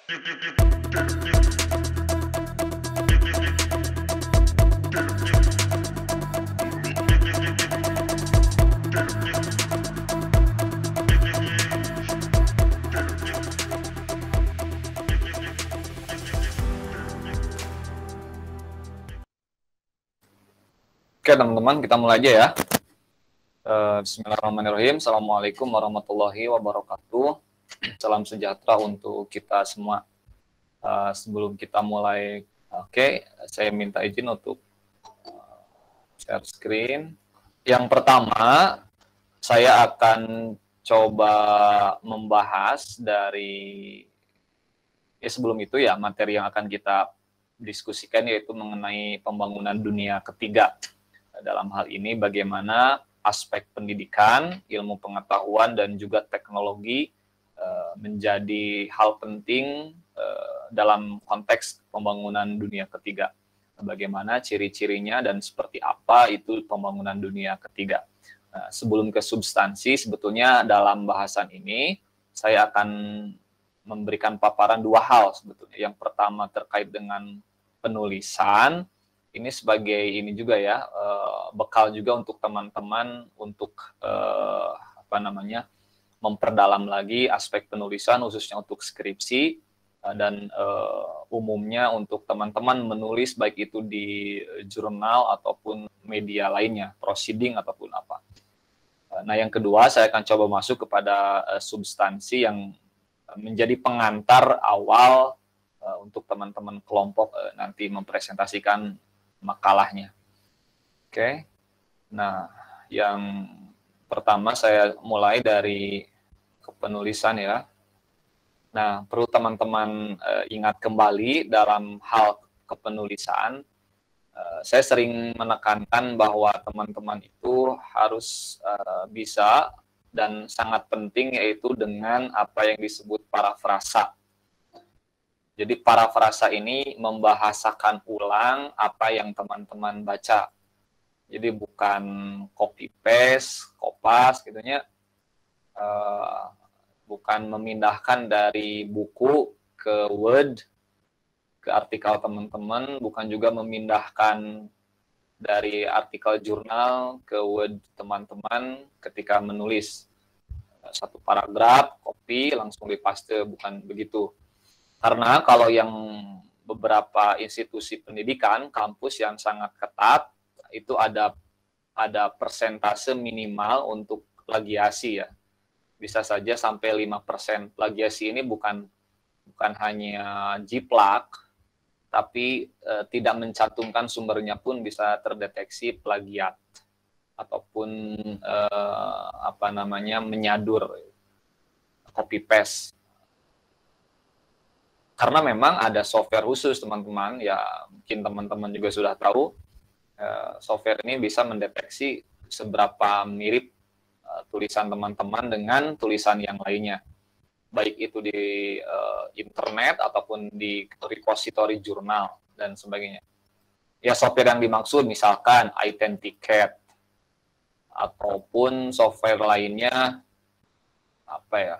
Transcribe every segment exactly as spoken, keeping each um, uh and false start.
Oke teman-teman, kita mulai aja ya. Bismillahirrahmanirrahim. Assalamualaikum warahmatullahi wabarakatuh. Salam sejahtera untuk kita semua. Uh, sebelum kita mulai, oke, okay, saya minta izin untuk uh, share screen. Yang pertama, saya akan coba membahas dari, ya sebelum itu ya, materi yang akan kita diskusikan yaitu mengenai pembangunan dunia ketiga. Dalam hal ini bagaimana aspek pendidikan, ilmu pengetahuan, dan juga teknologi uh, menjadi hal penting uh, dalam konteks pembangunan dunia ketiga. Bagaimana ciri-cirinya dan seperti apa itu pembangunan dunia ketiga. Nah, sebelum ke substansi, sebetulnya dalam bahasan ini saya akan memberikan paparan dua hal sebetulnya. Yang pertama terkait dengan penulisan. Ini sebagai ini juga ya, uh, bekal juga untuk teman-teman untuk uh, apa namanya memperdalam lagi aspek penulisan khususnya untuk skripsi uh, dan uh, umumnya untuk teman-teman menulis baik itu di jurnal ataupun media lainnya, proceeding ataupun apa. Uh, nah yang kedua saya akan coba masuk kepada uh, substansi yang menjadi pengantar awal uh, untuk teman-teman kelompok uh, nanti mempresentasikan makalahnya. Oke. Okay. Nah, yang pertama saya mulai dari kepenulisan ya. Nah, perlu teman-teman uh, ingat kembali dalam hal kepenulisan, uh, saya sering menekankan bahwa teman-teman itu harus uh, bisa dan sangat penting yaitu dengan apa yang disebut parafrasa. Jadi parafrasa ini membahasakan ulang apa yang teman-teman baca. Jadi bukan copy paste, kopas gitu ya. Uh, bukan memindahkan dari buku ke Word, ke artikel teman-teman, bukan juga memindahkan dari artikel jurnal ke Word teman-teman ketika menulis. Satu paragraf, copy, langsung dipaste, bukan begitu. Karena kalau yang beberapa institusi pendidikan, kampus yang sangat ketat, itu ada ada persentase minimal untuk plagiasi ya. Bisa saja sampai lima persen. Plagiasi ini bukan bukan hanya jiplak, tapi e, tidak mencantumkan sumbernya pun bisa terdeteksi plagiat ataupun e, apa namanya menyadur, copy paste. Karena memang ada software khusus teman-teman, ya mungkin teman-teman juga sudah tahu, eh, software ini bisa mendeteksi seberapa mirip eh, tulisan teman-teman dengan tulisan yang lainnya. Baik itu di eh, internet ataupun di repository jurnal dan sebagainya. Ya software yang dimaksud misalkan Authenticate ataupun software lainnya, apa ya,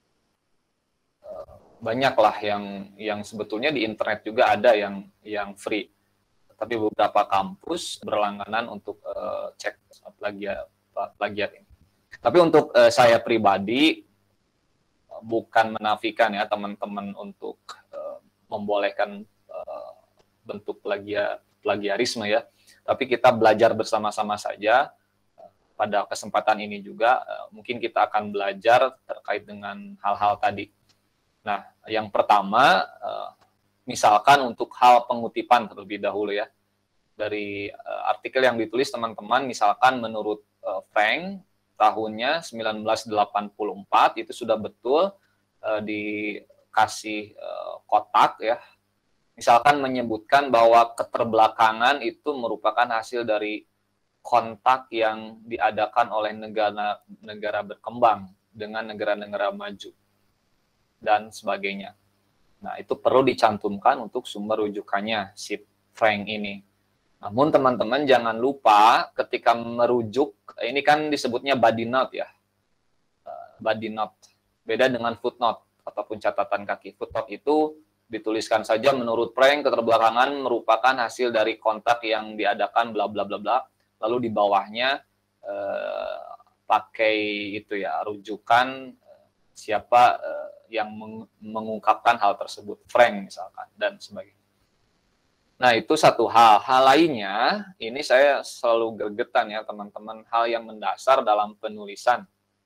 banyaklah yang yang sebetulnya di internet juga ada yang yang free, tapi beberapa kampus berlangganan untuk uh, cek plagiat plagiat ini. Tapi untuk uh, saya pribadi bukan menafikan ya teman-teman untuk uh, membolehkan uh, bentuk plagiat plagiarisme ya, tapi kita belajar bersama-sama saja. Pada kesempatan ini juga uh, mungkin kita akan belajar terkait dengan hal-hal tadi. Nah, yang pertama, misalkan untuk hal pengutipan terlebih dahulu ya, dari artikel yang ditulis teman-teman, misalkan menurut Frank, tahunnya seribu sembilan ratus delapan puluh empat, itu sudah betul dikasih kotak ya, misalkan menyebutkan bahwa keterbelakangan itu merupakan hasil dari kontak yang diadakan oleh negara-negara berkembang dengan negara-negara maju dan sebagainya. Nah, itu perlu dicantumkan untuk sumber rujukannya, si Frank ini. Namun teman-teman jangan lupa ketika merujuk, ini kan disebutnya body note ya. Body note. Beda dengan footnote. ataupun catatan kaki footnote itu dituliskan saja menurut Frank keterbelakangan merupakan hasil dari kontak yang diadakan bla bla bla bla. Lalu di bawahnya eh, pakai itu ya rujukan siapa eh, yang meng mengungkapkan hal tersebut, Frank misalkan dan sebagainya. Nah, itu satu hal. Hal lainnya, ini saya selalu gregetan ya teman-teman, hal yang mendasar dalam penulisan.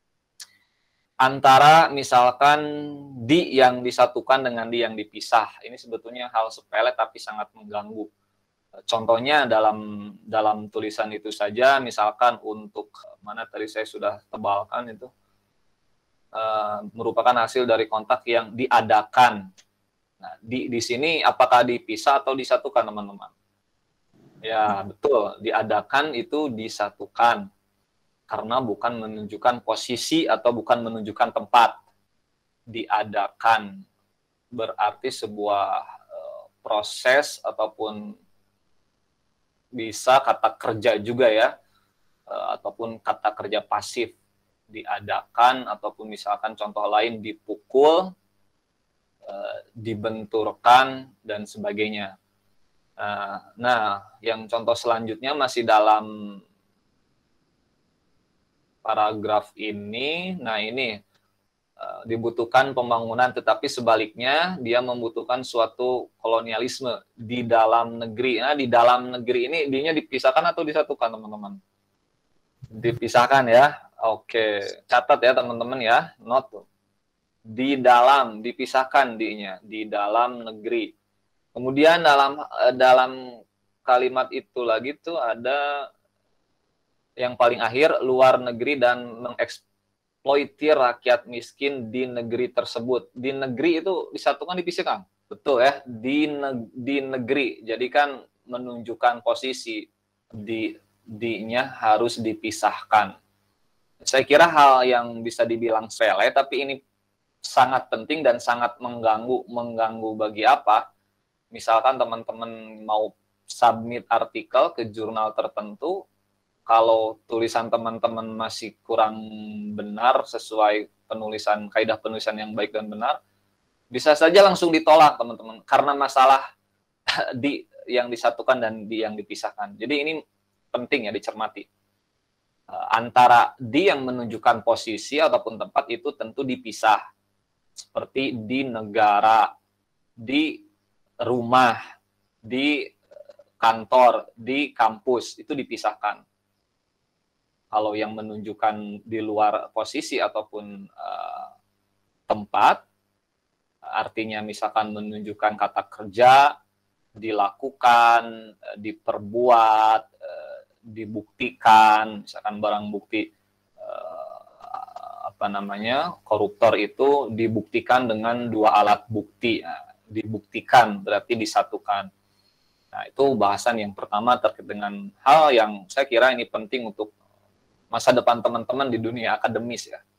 Antara misalkan di yang disatukan dengan di yang dipisah. Ini sebetulnya hal sepele tapi sangat mengganggu. Contohnya dalam dalam tulisan itu saja, misalkan untuk, mana tadi saya sudah tebalkan itu, uh, merupakan hasil dari kontak yang diadakan. Nah, di, di sini apakah dipisah atau disatukan, teman-teman? Ya, betul. Diadakan itu disatukan. Karena bukan menunjukkan posisi atau bukan menunjukkan tempat. Diadakan berarti sebuah uh, proses ataupun bisa kata kerja juga ya, uh, ataupun kata kerja pasif. Diadakan ataupun misalkan contoh lain dipukul, dibenturkan dan sebagainya. Nah, yang contoh selanjutnya masih dalam paragraf ini. Nah, ini dibutuhkan pembangunan, tetapi sebaliknya dia membutuhkan suatu kolonialisme di dalam negeri. Nah, di dalam negeri ini dinya dipisahkan atau disatukan, teman-teman? Dipisahkan ya. Oke, catat ya teman-teman ya, note. Di dalam, dipisahkan dinya, di dalam negeri. Kemudian dalam dalam kalimat itu lagi tuh ada yang paling akhir, luar negeri dan mengeksploitir rakyat miskin di negeri tersebut. Di negeri itu disatukan, dipisahkan? Betul ya, di, ne di negeri. Jadi kan menunjukkan posisi, di di-nya harus dipisahkan. Saya kira hal yang bisa dibilang sepele, tapi ini sangat penting dan sangat mengganggu. Mengganggu bagi apa? Misalkan teman-teman mau submit artikel ke jurnal tertentu, kalau tulisan teman-teman masih kurang benar sesuai penulisan, kaidah penulisan yang baik dan benar, bisa saja langsung ditolak teman-teman, karena masalah di yang disatukan dan di yang dipisahkan. Jadi ini penting ya dicermati. Antara di yang menunjukkan posisi ataupun tempat itu tentu dipisah. Seperti di negara, di rumah, di kantor, di kampus, itu dipisahkan. Kalau yang menunjukkan di luar posisi ataupun uh, tempat, artinya misalkan menunjukkan kata kerja, dilakukan, diperbuat, uh, dibuktikan, misalkan barang bukti apa namanya koruptor itu dibuktikan dengan dua alat bukti. Nah, dibuktikan berarti disatukan. Nah, itu bahasan yang pertama terkait dengan hal yang saya kira ini penting untuk masa depan teman-teman di dunia akademis ya.